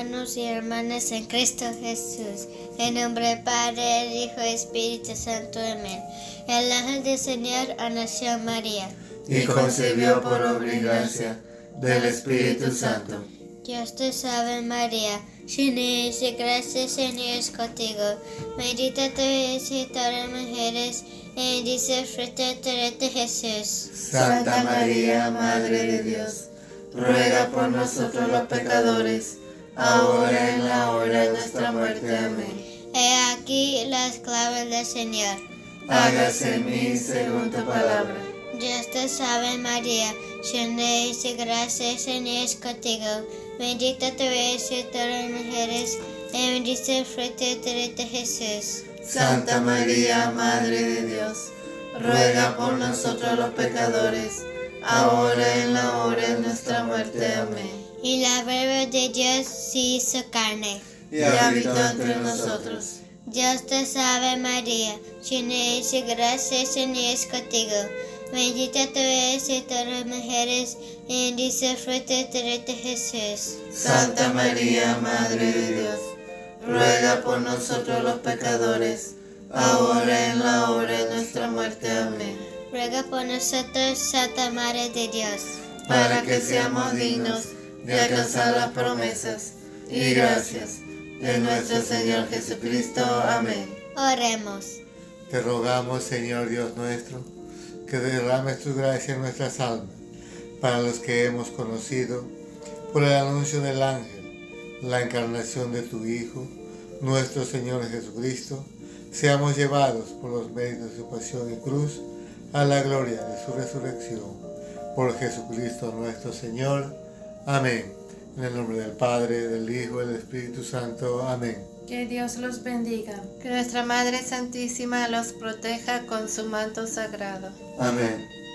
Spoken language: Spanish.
hermanos y hermanas en Cristo Jesús. En nombre del Padre, del Hijo y Espíritu Santo. Amén. El ángel del Señor anunció a María. Y concibió por obra y gracia del Espíritu Santo. Dios te salve María, llena eres de gracia, el Señor es contigo. Bendita tú eres entre las mujeres, y bendito el fruto de tu vientre Jesús. Santa María, Madre de Dios, ruega por nosotros los pecadores, ahora y en la hora de nuestra muerte. Amén. He aquí la esclava del Señor. Hágase en mí según tu palabra. Dios te salve María, llena eres de gracia, el Señor es contigo. Bendita tú eres entre las mujeres, y bendito el fruto de tu vientre Jesús. Santa María, Madre de Dios, ruega por nosotros los pecadores, ahora y en la hora de nuestra muerte. Amén. Y la Verbo de Dios se hizo carne. Y habitó entre nosotros. Dios te salve María, llena eres de gracia, el Señor es contigo. Bendita tú eres entre las mujeres, y bendito el fruto de tu vientre Jesús. Santa María, Madre de Dios, ruega por nosotros los pecadores, ahora y en la hora de nuestra muerte. Amén. Ruega por nosotros, Santa Madre de Dios, Para que seamos dignos de alcanzar las promesas y gracias de nuestro Señor Jesucristo. Amén. Oremos. Te rogamos, Señor Dios nuestro, que derrames tu gracia en nuestras almas, para los que hemos conocido, por el anuncio del ángel, la encarnación de tu Hijo, nuestro Señor Jesucristo, seamos llevados por los méritos de su pasión y cruz a la gloria de su resurrección. Por Jesucristo nuestro Señor. Amén. En el nombre del Padre, del Hijo y del Espíritu Santo. Amén. Que Dios los bendiga. Que nuestra Madre Santísima los proteja con su manto sagrado. Amén.